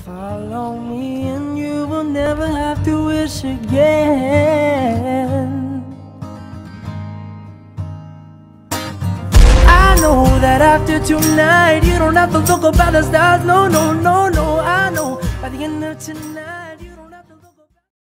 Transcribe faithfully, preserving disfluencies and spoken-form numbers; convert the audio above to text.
Follow me and you will never have to wish again. I know that after tonight you don't have to look up at the stars. No, no, no, no, I know by the end of tonight